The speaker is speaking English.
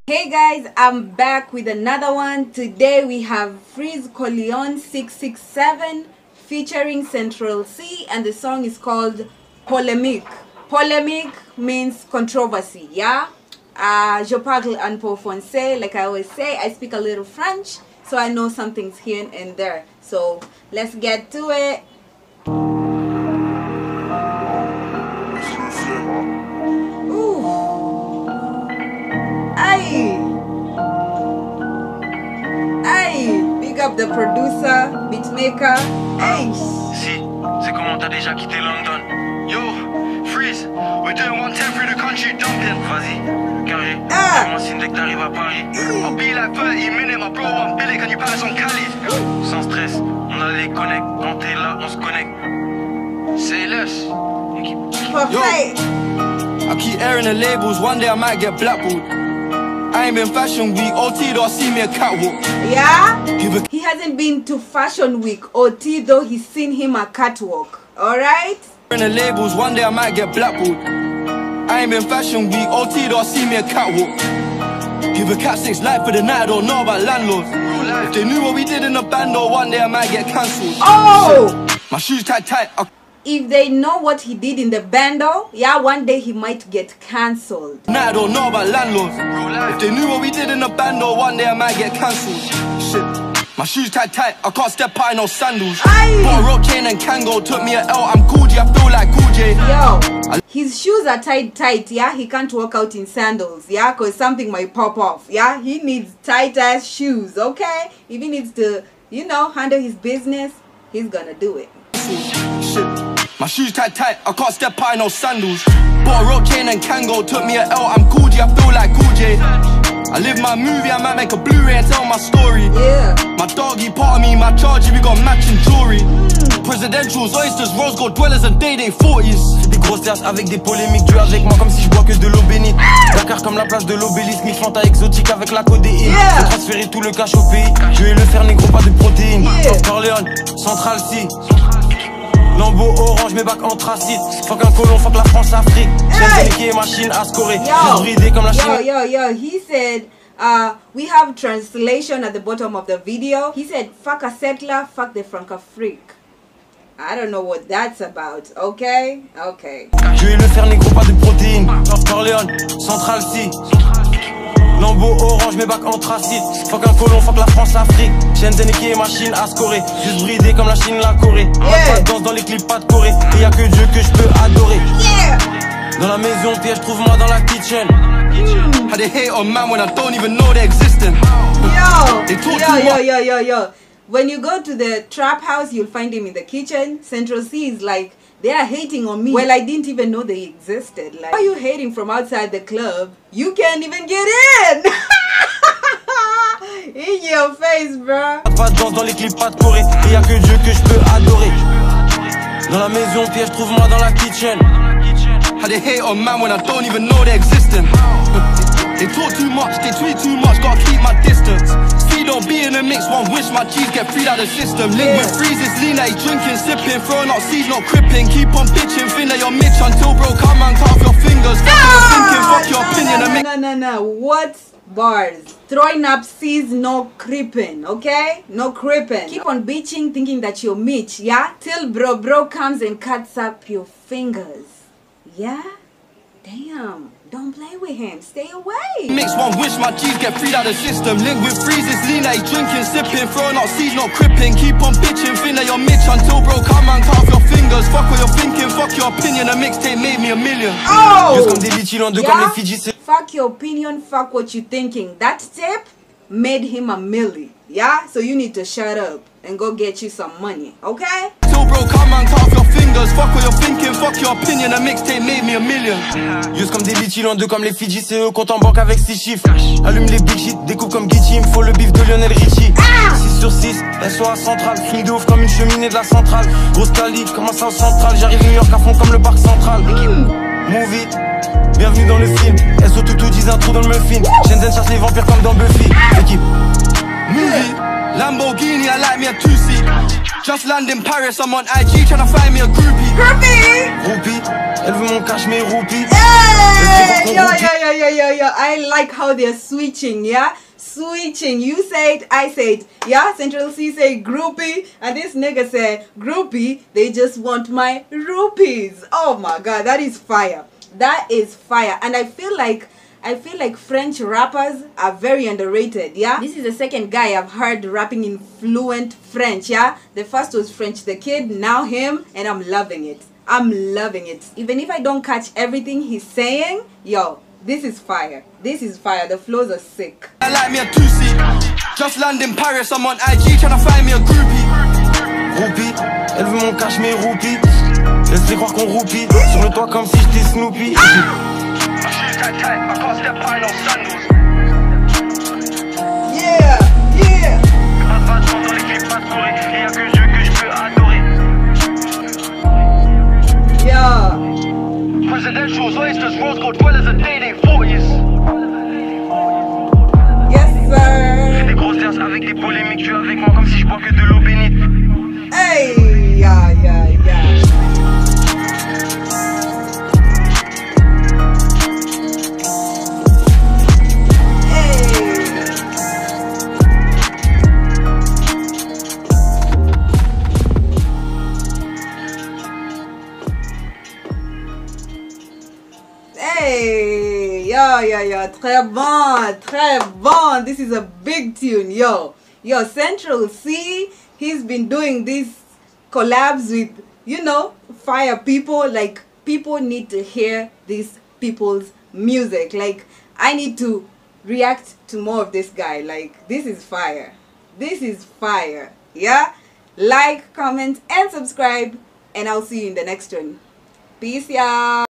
Hey guys, I'm back with another one. Today we have Freeze Corleone 667 featuring Central C, and the song is called Polemique. Polemique means controversy, yeah? Je parle un peu français, like I always say. I speak a little French, so I know something's here and there. So let's get to it. Big up the producer, beatmaker. Hey. Si, c'est comment t'as déjà quitté London. Yo, Freeze, we're doing 110 through the country dumping. Vas-y, carré. Comment signe dès que t'arrives à Paris. I'll be like 30 minutes, my bro, I'm Billy, can you pass on Cali? Sans stress, on a les connects. Quand t'es là, on se connecte. C'est less. Yo, I keep airing the labels, one day I might get blackballed. I ain't been fashion week, OT though I see me a catwalk. Yeah? He hasn't been to fashion week, OT though he's seen him a catwalk. Alright? In the labels, one day I might get blackballed. I ain't been fashion week, OT though I see me a catwalk. Give a cat 6 life for the night, I don't know about landlords. If they knew what we did in the band though, one day I might get cancelled. Oh! My shoes tight. If they know what he did in the bando, yeah, one day he might get cancelled. Nah, I don't know about landlords. If they knew what we did in the band though, one day I might get cancelled. Shit. My shoes tight, I can't step out in no sandals. Got a rope chain and Kango, took me a L, I'm Cool J, I feel like Cool J. Yo, his shoes are tight, yeah? He can't walk out in sandals, yeah? Because something might pop off, yeah? He needs tight-ass shoes, okay? If he needs to, you know, handle his business, he's gonna do it. Shit. My shoes tight, I can't step out in no sandals. Bought a rope chain and Kango, took me a L, I'm Cool J, I feel like Cool J. I live my movie, I might make a Blu-ray and tell my story. Yeah. My doggy part of me, my charger, we got matching jewelry. Presidentials, oysters, rose gold dwellers and day 40s. Des grosses terres avec des polémiques, tu avec moi comme si je bois que de l'eau bénite. Dakar comme la place de l'obélisque, mi Fanta exotique avec la codéine. Yeah. J'ai transféré tout le cash au pays, je vais le faire négro, pas de protéines. Yeah. Corleone, Central C. Lambeau orange, mes bacs anthracite. Fuck un colon, fuck la France-Afrique. J'aime qui est machine à scorer. Bridé comme la Chine. Yo, he said, we have translation at the bottom of the video. He said, fuck a settler, fuck the Franc-Afrique. I don't know what that's about, okay? Okay. Je vais le faire négro, pas de protéines. Corleone, Central C. Lambeau orange, mes bacs anthracite. Fuck un colon, fuck la France-Afrique. Shenzhen qui est machine à scorer. Juste bridé comme la Chine, la Corée. Pas de danse dans les clips, pas de Corée. Et y'a que Dieu que je peux adorer. Dans la maison, piège, trouve-moi dans la kitchen. How they hate on man when I don't even know they're existing. Yo. When you go to the trap house, you'll find him in the kitchen. Central C is like, they are hating on me. Well, I didn't even know they existed. Like, why are you hating from outside the club? You can't even get in. In your face, bro. Pas de danse dans les clips, pas de Corée. Et y'a que Dieu que je peux adorer. Dans la maison, piège, trouve-moi dans la kitchen. How they hate on man when I don't even know they're existing. They talk too much, they tweet too much, gotta keep my distance. See, don't be in the mix, one wish my cheese get freed out of the system. Link with freezes, lean that he's drinking, sipping, throwing out seeds, not cripping. Keep on bitching, think that you're Mitch until bro come and cut off your fingers. Fuck your thinking, fuck your opinion and make. No. What bars? Throwing up seeds, no creeping, okay? No creeping. Keep on bitching, thinking that you're Mitch, yeah? Till bro comes and cuts up your fingers. Yeah? Damn. Don't play with him. Stay away. Mix one wish my cheese get freed out of the system. Link with freezes, lean that he's drinking, sipping, throwing out seeds, not cripping. Keep on bitching, think that you're Mitch until bro come and cut off your fingers. Fuck what you're thinking, fuck your opinion. A mixtape made me a million. Oh! Comme des bitches en deux comme les Fidji. Fuck your opinion, fuck what you thinking. That tip made him a milli. Yeah? So you need to shut up and go get you some money, okay? Till bro come and cut off your fingers. Fuck what you're thinking, fuck your opinion. A mixtape made me a million. Juste comme des bitches en deux comme les Fidji, c'est eux compte en banque avec 6 chiffres. Allume les big shit, découpe comme Gucci, il me faut le bif de Lionel Richie. 6 sur 6, SOA centrale, fini de ouf comme une cheminée de la centrale. Grosse Cali, comme un South Central, j'arrive New York à fond comme le parc central. Move it, bienvenue dans le film. SO tout disent un trou dans le muffin. Shenzhen chasse les vampires comme dans Buffy. Équipe, move it. Lamborghini, I like me a two-seat. Just land in Paris, I'm on IG trying to find me a groupie. Groupie, elle veut mon cash, mes roupies. Hey! Yo. I like how they're switching, yeah? Switching. You say it, I say it. Yeah? Central C say groupie, and this nigga say groupie. They just want my rupees. Oh my god, that is fire. That is fire. And I feel like French rappers are very underrated, yeah? This is the second guy I've heard rapping in fluent French, yeah? The first was French the Kid, now him, and I'm loving it. I'm loving it. Even if I don't catch everything he's saying, yo, this is fire. This is fire. The flows are sick. I like me a two-seat. Just land in Paris, I'm on IG trying to find me a groupie. Groupie, elle veut mon cash, mes roupies. Laisse-les croire qu'on roupie. Sur le toit comme si j'étais Snoopy. Yeah. Yeah. Presidentials, oysters, rose gold dwellers, a day they 40s. Yes, sir. Des grosses danses avec des polémiques. Tu es avec moi comme si je bois que de l'eau bénite. Hey, yeah. Hey, yo, très bon. This is a big tune, yo, Central C, he's been doing these collabs with, you know, fire people. Like, people need to hear these people's music. Like, I need to react to more of this guy. Like, this is fire. Yeah, like, comment, and subscribe, and I'll see you in the next one. Peace, y'all.